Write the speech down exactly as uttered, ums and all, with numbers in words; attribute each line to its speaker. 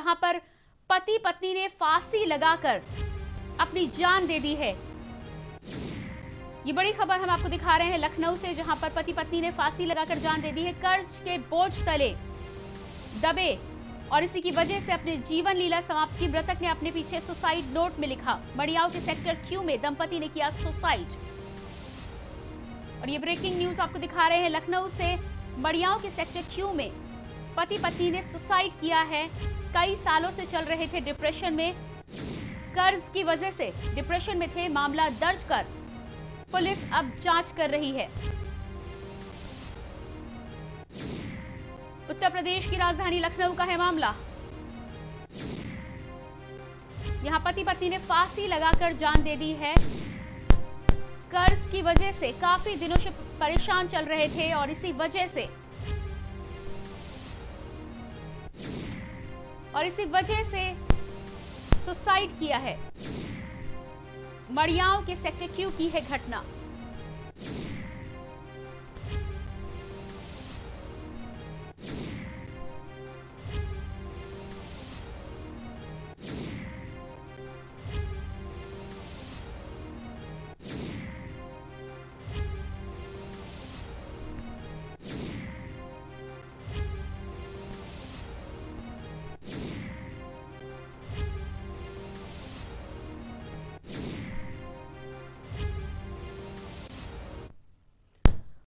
Speaker 1: जहां पर पति पत्नी ने फांसी लगाकर अपनी जान दे दी है। ये बड़ी खबर हम आपको दिखा रहे हैं लखनऊ से, जहां पर पति पत्नी ने फांसी लगाकर जान दे दी है। कर्ज के बोझ तले दबे और इसी की वजह से अपने जीवन लीला समाप्त की। मृतक ने अपने पीछे सुसाइड नोट में लिखा। मड़ियाव के सेक्टर क्यू में दंपति ने किया सुसाइड। और ये ब्रेकिंग न्यूज आपको दिखा रहे हैं लखनऊ से। मड़ियाव के सेक्टर क्यू में पति पत्नी ने सुसाइड किया है। कई सालों से चल रहे थे डिप्रेशन में, कर्ज की वजह से डिप्रेशन में थे। मामला दर्ज कर पुलिस अब जांच कर रही है। उत्तर प्रदेश की राजधानी लखनऊ का है मामला। यहां पति पत्नी ने फांसी लगाकर जान दे दी है। कर्ज की वजह से काफी दिनों से परेशान चल रहे थे और इसी वजह से और इसी वजह से सुसाइड किया है। मड़ियाव के सेक्टर क्यू की है घटना।